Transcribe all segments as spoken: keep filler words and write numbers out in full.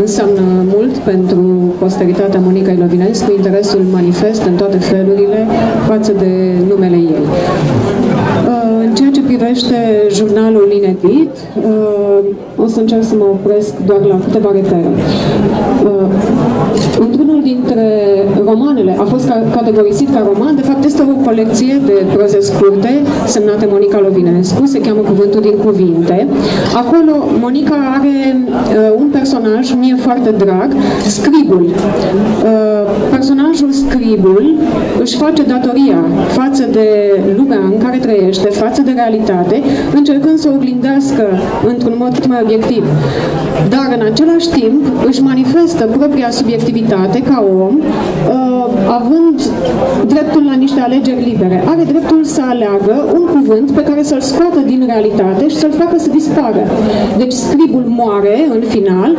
înseamnă mult pentru posteritatea Monicăi Lovinescu, interesul manifest în toate felurile față de numele ei. În ceea ce privește jurnalul inedit, o să încerc să mă opresc doar la câteva repere. Într-unul dintre romanele, a fost categorisit ca roman, de fapt este o colecție de proze scurte semnate Monica Lovinescu, se cheamă Cuvântul din cuvinte. Acolo Monica are un personaj, mie foarte drag, Scribul. Personajul Scribul își face datoria față de lumea în care trăiește, față de realitate, încercând să o oglindească într-un mod cât mai obiectiv. Dar în același timp își manifestă propria subiectivitate ca om, având dreptul la niște alegeri libere. Are dreptul să aleagă un cuvânt pe care să-l scoată din realitate și să-l facă să dispară. Deci Scribul moare în final,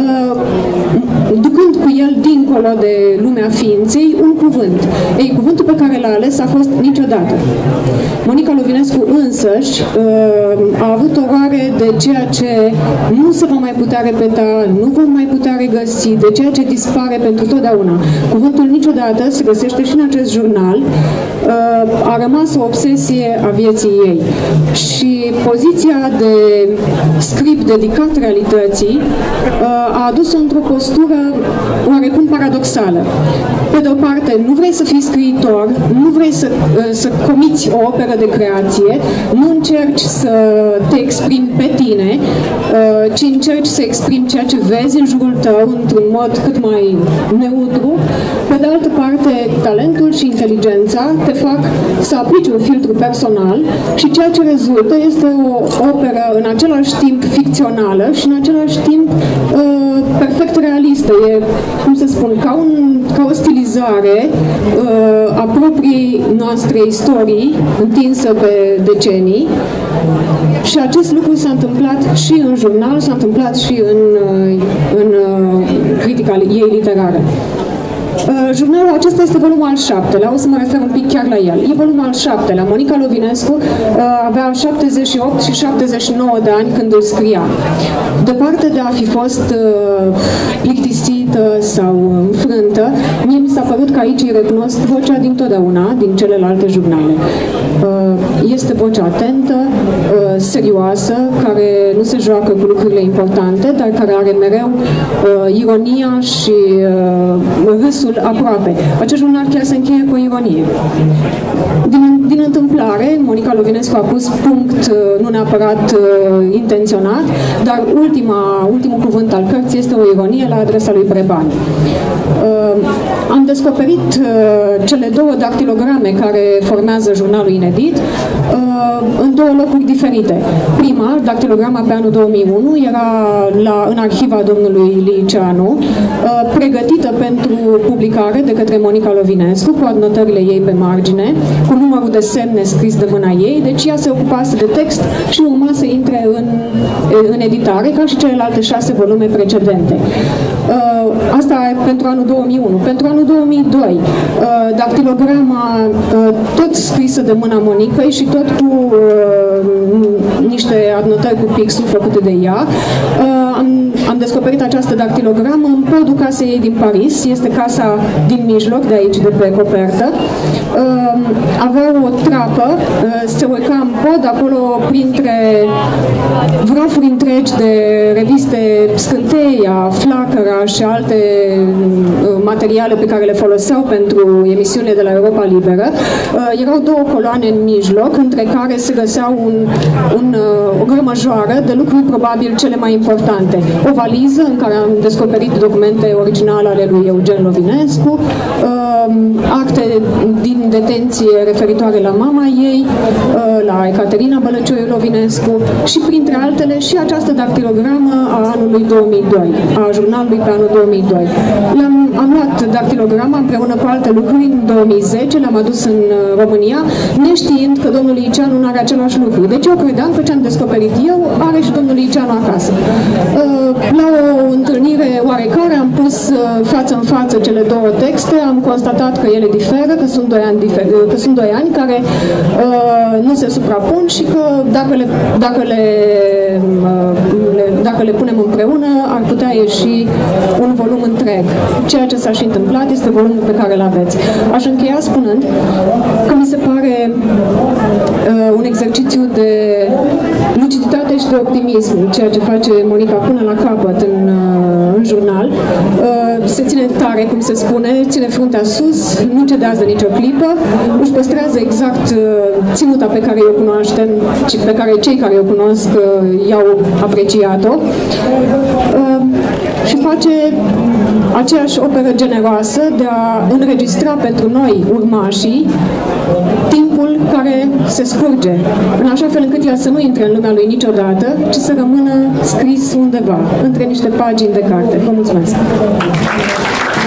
ducând cu el dincolo de lumea ființei un cuvânt. Ei, cuvântul pe care l-a ales a fost niciodată. Monica Lovinescu însăși a avut oroare de ceea ce nu se va mai putea repeta, nu vom mai putea regăsi, de ceea ce dispare pentru totdeauna. Cuvântul niciodată se găsește și în acest jurnal, a rămas o obsesie a vieții ei. Și poziția de script dedicat realității a adus-o într-o postură oarecum paradoxală. Pe de o parte, nu vrei să fii scriitor, nu vrei să, să comiți o operă de creație, nu încerci să te exprimi pe tine, ci încerci să exprimi ceea ce vezi în jurul tău într-un mod cât mai neutru. Pe de altă parte, talentul și inteligența te fac să aplici un filtru personal și ceea ce rezultă este o operă în același timp ficțională și în același timp perfect realistă. E, cum să spun, ca, un, ca o stilizare uh, a propriei noastre istorii întinsă pe decenii. Și acest lucru s-a întâmplat și în jurnal, s-a întâmplat și în, în uh, critica ei literară. Uh, jurnalul acesta este volumul al șaptelea, o să mă refer un pic chiar la el. E volumul al șaptelea. Monica Lovinescu uh, avea șaptezeci și opt și șaptezeci și nouă de ani când îl scria. Departe de a fi fost uh, plictisită sau înfrântă, mie mi s-a părut că aici îi recunosc vocea din totdeauna, din celelalte jurnale. Uh, este vocea atentă, uh, serioasă, care nu se joacă cu lucrurile importante, dar care are mereu uh, ironia și uh, râsul aproape. Acest jurnal chiar se încheie cu o ironie. Din, din întâmplare, Monica Lovinescu a pus punct, nu neapărat uh, intenționat, dar ultima, ultimul cuvânt al cărții este o ironie la adresa lui Breban. Uh, am descoperit uh, cele două dactilograme care formează jurnalul inedit uh, în două locuri diferite. Prima, dactilograma pe anul două mii unu, era la, în arhiva domnului Liceanu, uh, pregătită pentru publicare de către Monica Lovinescu, cu adnotările ei pe margine, cu numărul de semne scris de mâna ei, deci ea se ocupase de text și urma să intre în, în editare, ca și celelalte șase volume precedente. Asta pentru anul două mii unu. Pentru anul două mii doi, dactilograma tot scrisă de mâna Monicăi și tot cu niște adnotări cu pixul făcute de ea. Am, am descoperit această dactilogramă în podul casei ei din Paris, este casa din mijloc, de aici, de pe copertă. Avea o trapă, se urca în pod, acolo printre vrafuri întregi de reviste Scânteia, Flacăra și alte materiale pe care le foloseau pentru emisiunile de la Europa Liberă. Erau două coloane în mijloc, între care se găseau un, un, o grămăjoară de lucruri probabil cele mai importante. O valiză în care am descoperit documente originale ale lui Eugen Lovinescu, acte din detenție referitoare la mama ei, la Ecaterina Bălăcioiu Lovinescu și, printre altele, și această dactilogramă a anului două mii doi, a jurnalului pe anul două mii doi. Am, am luat dactilograma împreună cu alte lucruri în două mii zece, le-am adus în România, neștiind că domnul Liceanu nu are același lucru. Deci eu credeam că ce am descoperit eu are și domnul Liceanu acasă. La o întâlnire oarecare am pus pus față în față cele două texte, am constatat că ele diferă, că sunt doi ani, difer că sunt doi ani care uh, nu se suprapun și că dacă le, dacă le, uh, le, dacă le punem împreună ar putea ieși un volum întreg. Ceea ce s-a și întâmplat este volumul pe care îl aveți. Aș încheia spunând că mi se pare uh, un exercițiu de luciditate și de optimism, ceea ce face Monica până la capăt în, uh, în jurnal. Uh, se ține tare, cum se spune, ține fruntea sus, nu cedează nicio clipă, își păstrează exact uh, ținuta pe care o cunoaștem, pe care cei care o cunosc uh, i-au apreciat-o. Uh, și face aceeași operă generoasă de a înregistra pentru noi, urmașii, timpul care se scurge, în așa fel încât ea să nu intre în lumea lui niciodată, ci să rămână scris undeva, între niște pagini de carte. Vă mulțumesc!